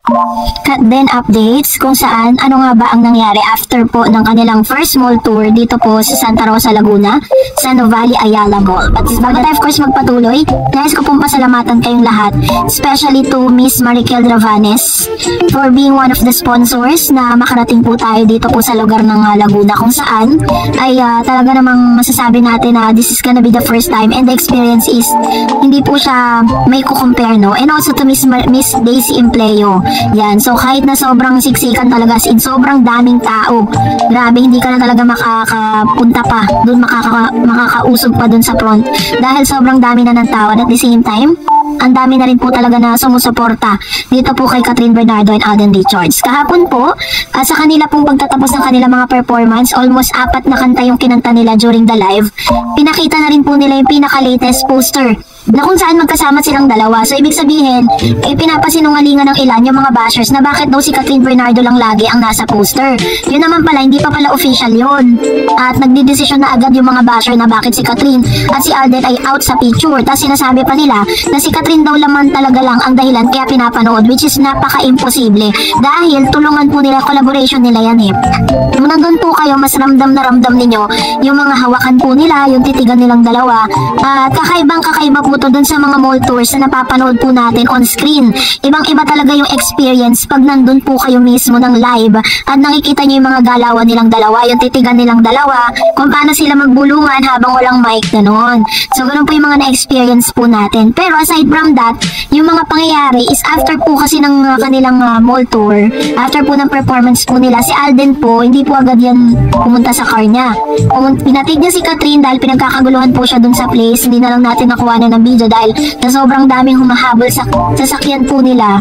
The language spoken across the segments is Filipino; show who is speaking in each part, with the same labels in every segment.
Speaker 1: Cut then updates kung saan ano nga ba ang nangyari after po ng kanilang first mall tour dito po sa Santa Rosa, Laguna, sa Novali Ayala Mall. But bago tayo of course magpatuloy, guys ko pong pasalamatan kayong lahat, especially to Miss Marikel Dravanes for being one of the sponsors na makarating po tayo dito po sa lugar ng Laguna, kung saan ay talaga namang masasabi natin na this is gonna be the first time and the experience is hindi po siya may kukompare, no? And also to Miss Daisy Empleo. Yan, so kahit na sobrang siksikan talaga, in sobrang daming tao, grabe, hindi ka na talaga makakapunta pa dun, makakausog pa dun sa front dahil sobrang dami na ng tao. At the same time, ang dami na rin po talaga na sumusuporta dito po kay Catherine Bernardo and Alden Richards. Kahapon po, sa kanila pong pagtatapos ng kanila mga performance, almost 4 na kanta yung kinanta nila during the live. Pinakita na rin po nila yung pinaka-latest poster na kung saan magkasama silang dalawa. So ibig sabihin, pinapasinungalingan ng ilan yung mga bashers na bakit daw si Catherine Bernardo lang lagi ang nasa poster. Yun naman pala, hindi pa pala official yun. At nagdidesisyon na agad yung mga basher na bakit si Catherine at si Alden ay out sa picture. Tapos sinasabi pa nila na si Catherine daw laman talaga lang ang dahilan kaya pinapanood, which is napaka-imposible. Dahil tulungan po nila, collaboration nila yan eh. Kung nandun po kayo, mas ramdam na ramdam ninyo yung mga hawakan po nila, yung titigan nilang dalawa. At kakaiba po to dun sa mga mall tours na napapanood po natin on screen. Ibang-iba talaga yung experience pag nandun po kayo mismo ng live at nakikita nyo yung mga galawan nilang dalawa, yung titigan nilang dalawa, kung paano sila magbulungan habang walang mic, gano'n. So, ganun po yung mga na-experience po natin. Pero aside from that, yung mga pangyayari is after po kasi ng kanilang mall tour, after po ng performance po nila, si Alden po, hindi po agad yan pumunta sa car niya. Pinatig niya si Catherine dahil pinagkakaguluhan po siya dun sa place. Hindi na lang natin nakuha na ng video dahil na sobrang daming humahabol sa sasakyan po nila.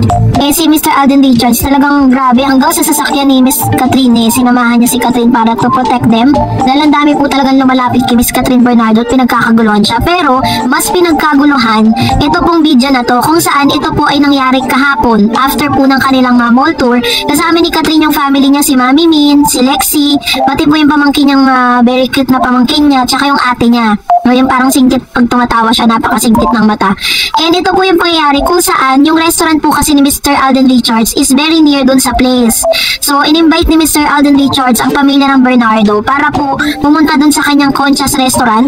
Speaker 1: Si Mr. Alden Richards talagang grabe, hanggang sa sasakyan ni Miss Catherine, sinamahan niya si Catherine para to protect them dahil ang dami po talagang lumalapit kay Miss Catherine Bernardo at pinagkakaguluhan siya. Pero mas pinagkaguluhan ito pong video na to, kung saan ito po ay nangyari kahapon after po ng kanilang mall tour. Kasama ni Catherine yung family niya, si Mami Min, si Lexi, pati po yung pamangkin niyang very cute na pamangkin niya, tsaka yung ate niya. No, yung parang singkit pag tumatawa siya, napakasingkit ng mata. And ito po yung pangyayari kung saan yung restaurant po kasi ni Mr. Alden Richards is very near dun sa place. So, in-invite ni Mr. Alden Richards ang pamilya ng Bernardo para po pumunta dun sa kanyang Concha's restaurant,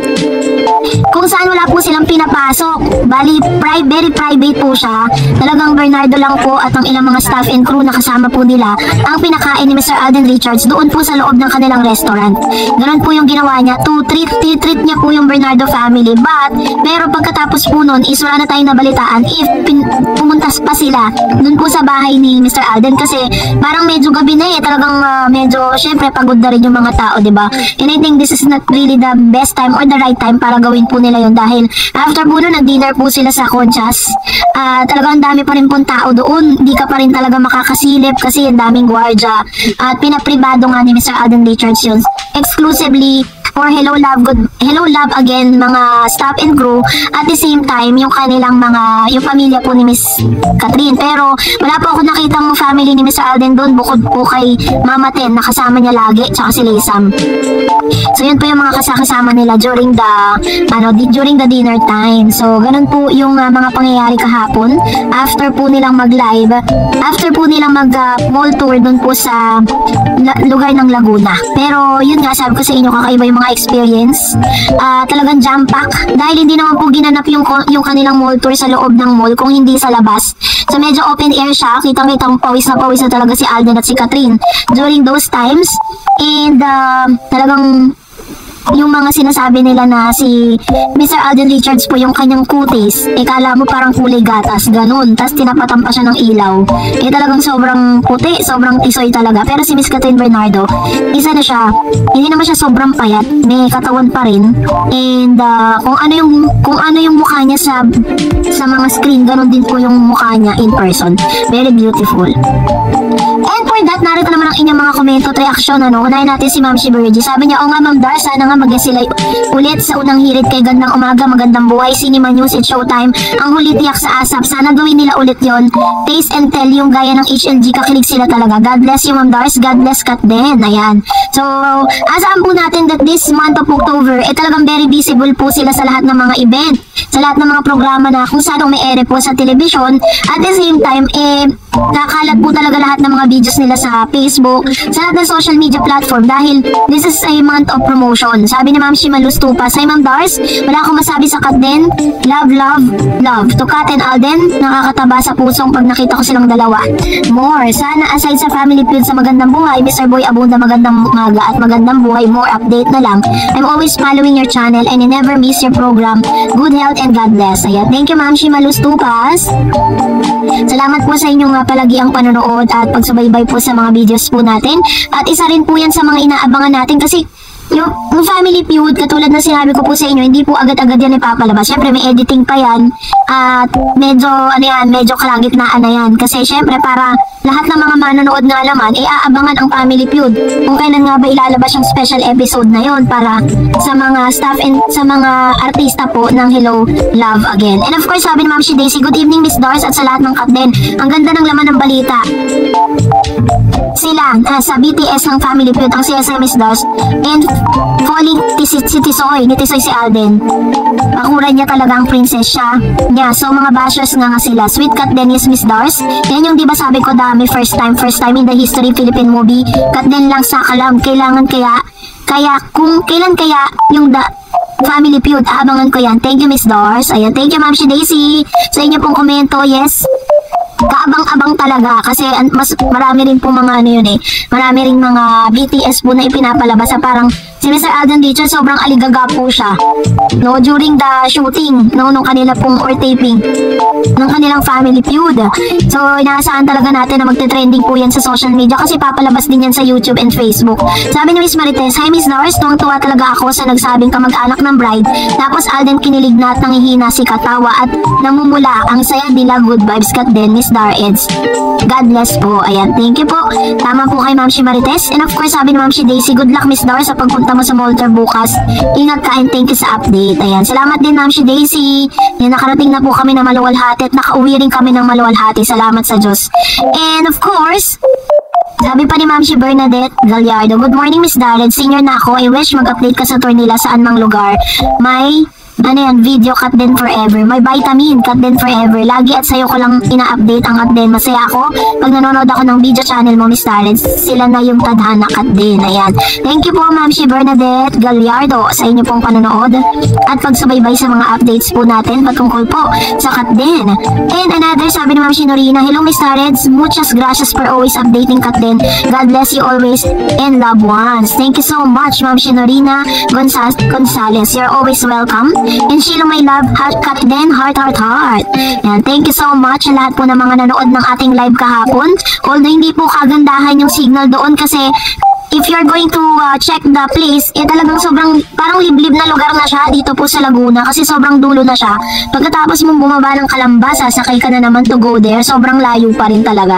Speaker 1: kung saan wala po silang pinapasok. Bali, very private po siya. Talagang Bernardo lang po at ang ilang mga staff and crew na kasama po nila ang pinakain ni Mr. Alden Richards doon po sa loob ng kanilang restaurant. Ganun po yung ginawa niya, to treat niya po yung Bernardo family. Pero pagkatapos po nun is wala na tayong nabalitaan if pumuntas pa sila dun po sa bahay ni Mr. Alden kasi parang medyo gabi na talagang medyo syempre pagod na rin yung mga tao, diba? And I think this is not really the best time or the right time para gawin po nila yun dahil after po nun nag-dinner po sila sa Conchas. Talagang dami pa rin pong tao doon, hindi ka pa rin talaga makakasilip kasi ang daming gwardya at pinapribado nga ni Mr. Alden Richards yun exclusively for Hello Love again mga staff and crew, at the same time yung kanilang yung pamilya po ni Miss Catherine. Pero wala po ako nakitang family ni Mr. Alden doon bukod po kay Mama Ten na kasama niya lagi tsaka si Laysam. So yun po yung mga kasama nila during the dinner time. So ganun po yung mga pangyayari kahapon after po nilang mag-live, after po nilang mag-mall tour doon po sa lugar ng Laguna. Pero yun nga, sabi ko sa inyo, kakaiba yung mga experience. Talagang jam pack dahil hindi naman po ginanap yung kanilang mall tour sa loob ng mall kung hindi sa labas. So medyo open air siya, kitang-kitang pawis na talaga si Alden at si Catherine during those times. And talagang yung mga sinasabi nila na si Mr. Alden Richards po yung kanyang kutis, kala mo parang kulay gatas, ganun. Tapos tinapatan pa siya ng ilaw. Talagang sobrang puti, sobrang tisoy talaga. Pero si Miss Catherine Bernardo, isa na siya, hindi naman siya sobrang payat, may katawan pa rin. And kung ano yung mukha niya sa mga screen, ganun din po yung mukha niya in person. Very beautiful. And for that, narito naman ang inyong mga komento at reaction. Unahin natin si Ma'am Shibergy. Sabi niya, o nga Ma'am Dar, sana nga mag-guest sila ulit sa unang hirit kay Gandang Umaga, Magandang Buhay, Cinema News at Showtime. Ang huli tiyak sa ASAP. Sana gawin nila ulit yon. Taste and Tell, yung gaya ng HLG, kakilig sila talaga. God bless you Ma'am Dars, God bless Kat din. Ayan. So, asaan po natin that this month of October, talagang very visible po sila sa lahat ng mga event, sa lahat ng mga programa na kung saan may ere po sa television. At the same time, Kakalat po talaga lahat ng mga videos nila sa Facebook, sa lahat ng social media platform dahil this is a month of promotion. Sabi ni Ma'am Shimalus Tupas, "Hi Ma'am Dars, wala akong masabi sa Kat din. Love, love, love. To Kat and Alden, nakakataba sa pusong pag nakita ko silang dalawa. More. Sana aside sa family feud sa magandang buhay, Mr. Boy Abunda magandang umaga at magandang buhay, more update na lang. I'm always following your channel and I never miss your program. Good health and God bless." Ayan. Thank you Ma'am Shimalus Tupas. Salamat po sa inyong palagiang panonood at pagsubaybay po sa mga videos po natin. At isa rin po yan sa mga inaabangan natin kasi yung family feud, katulad na sinabi ko po sa inyo, hindi po agad-agad yan ipapalabas. Syempre may editing pa yan at medyo medyo kalagitnaan na yan. Kasi syempre para lahat ng mga manonood nga naman, aabangan ang family feud. Kung kailan nga ba ilalabas yung special episode na yon para sa mga staff and sa mga artista po ng Hello, Love Again. And of course, sabi ni Ma'am Shi Daisy, good evening Miss Dars at sa lahat ng Kat din. Ang ganda ng laman ng balita. Sila sa BTS ng family feud, ang CSI Miss Dars and falling si Tisoy, ni Tisoy si Alden. Pakuran niya talaga ang princess siya. Yeah, so mga bashers nga sila. Sweet Kat Dennis Miss Dars. Yan yung diba sabi ko dami, first time in the history Philippine movie. Kat din lang sa kalam. Kailangan kaya kung kailan kaya yung family feud, aabangan ko yan. Thank you Miss Dars. Ayan, thank you Ma'am Shi Daisy sa inyo pong komento. Yes, kaabang-abang talaga kasi mas marami rin po mga marami rin mga BTS po na ipinapalabas sa parang si Mr. Alden Richards sobrang aligaga po siya during the shooting nung kanila pong or taping ng kanilang family feud. So inaasahan talaga natin na magte-trending po yan sa social media kasi papalabas din yan sa YouTube and Facebook. Sabi ni Miss Marites, "Hi Miss Dars, tuwang-tuwa talaga ako sa nagsabing kamag-anak ng bride tapos Alden kinilig na at nangihina si Katawa at namumula ang saya nila. Good vibes Kat din Miss Dar Eds. God bless po." Ayan, thank you po. Tama po kay Ma'am Shi Marites. And of course, sabi ni Ma'am Shi Daisy, good luck Miss Dar sa pagpunta mo sa Malta bukas. Ingat ka and thank you sa update. Ayan, salamat din Ma'am Shi Daisy. Yan, nakarating na po kami ng Maluwalhati at nakauwi rin kami ng Maluwalhati. Salamat sa Diyos. And of course, sabi pa ni Ma'am Shi Bernadette Gallardo, good morning Miss Darren, senior na ako. I wish mag-update ka sa tour nila saan mang lugar. May video Kat din forever. May vitamin Kat din forever. Lagi at sa'yo ko lang ina-update ang Kat din. Masaya ako pag nanonood ako ng video channel mo Miss Darren. Sila na yung tadhana Kat din. Ayan. Thank you po Ma'am Shi Bernadette Gallardo sa inyo pong panonood at pagsubaybay sa mga updates po natin patungkol po sa Kat din. And another, sabi ni Ma'am Shi Norina, hello Miss Darren, muchas gracias for always updating Kat din. God bless you always and loved ones. Thank you so much Ma'am Shi Norina Gonzales. You're always welcome. And Sheila, my love, Kat din, heart. Yan, thank you so much sa lahat po ng mga nanood ng ating live kahapon. Although hindi po kagandahan yung signal doon kasi if you're going to check the place, talagang sobrang parang liblib na lugar na siya dito po sa Laguna kasi sobrang dulo na siya. Pagkatapos mong bumaba ng Calamba, sasakay ka na naman to go there, sobrang layo pa rin talaga.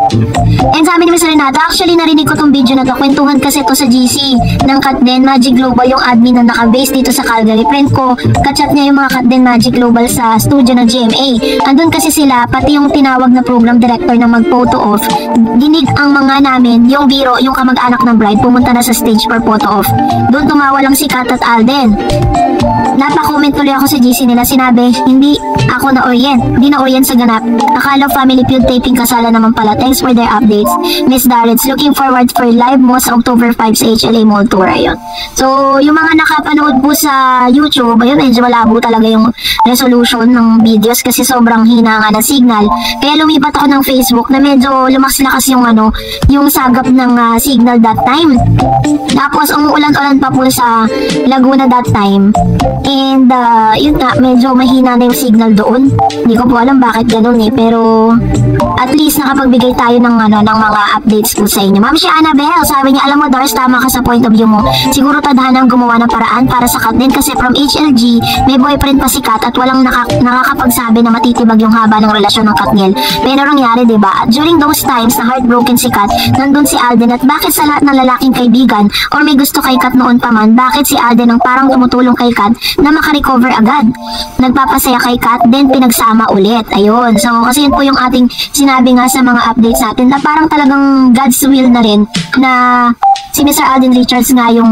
Speaker 1: And sabi ni Miss Renata, actually narinig ko tong video na to, kwentuhan kasi to sa GC ng Kat din Magic Global, yung admin na naka-base dito sa Calgary. Friend ko, kachat niya yung mga Kat din Magic Global sa studio ng GMA. Andun kasi sila, pati yung tinawag na program director na mag-photo off. Dinig ang mga namin, yung biro, yung kamag-anak ng bride, pumunta na sa stage for photo off. Doon tumawa lang si Kat at Alden. Napa-comment tuloy ako sa GC nila, sinabi, hindi ako na-orient sa ganap. Akala family feud taping kasala naman pala. Thanks for their updates. Miss Darrets, looking forward for live mo sa October 5 sa HLA Mall Tour. Ayun. So, yung mga nakapanood po sa YouTube, ayun, medyo malabo talaga yung resolution ng videos kasi sobrang hina nga ng signal. Kaya lumipat ako ng Facebook na medyo lumakas-lakas yung yung sagap ng signal that time. Tapos, umuulan-ulan pa po sa Laguna that time. And, yun nga, medyo mahina na yung signal doon. Hindi ko po alam bakit ganun pero at least nakapagbigay tayo ng mga updates po sa inyo. Ma'am si Annabelle, sabi niya, alam mo Dars, tama ka sa point of view mo. Siguro tadhanang gumawa ng paraan para sa Kat din kasi from HLG, may boyfriend pa si Kat at walang nakakapagsabi na matitibag yung haba ng relasyon ng Katniel. Pero nangyari, diba? At during those times na heartbroken si Kat, nandun si Alden at bakit sa lahat ng lalaking kaibigan or may gusto kay Kat noon pa man, bakit si Alden ang parang tumutulong kay Kat na makarecover agad? Nagpapasaya kay Kat, then pinagsama ulit. Ayun. So, kasi yun po yung ating sinabi nga sa mga updates natin na parang talagang God's will na rin na si Mr. Alden Richards nga yung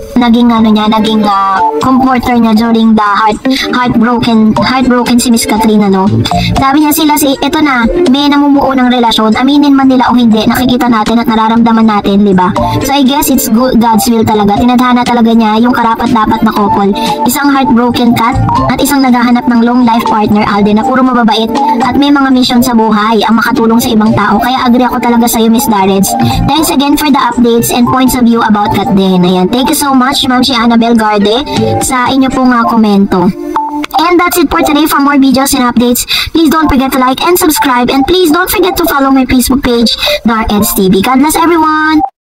Speaker 1: naging comforter niya during the heartbroken si Miss Katrina, no? Sabi niya ito na, may namumuo ng relasyon, aminin man nila o hindi, nakikita natin at nararamdaman natin, di ba? So I guess it's God's will talaga. Tinadhana talaga niya yung karapat-dapat na couple. Isang heartbroken cat at isang naghahanap ng long life partner, Alden, na puro mababait at may mga mission sa buhay ang makatulong sa ibang tao. Kaya agree ako talaga sa iyo, Miss Darreds. Thanks again for the updates and points of view about Kat din. Ayan, thank you so much, Ma'am si Annabel Garde, sa inyo pong komento. And that's it for today. For more videos and updates, please don't forget to like and subscribe. And please don't forget to follow my Facebook page, Dark Eds TV. God bless everyone!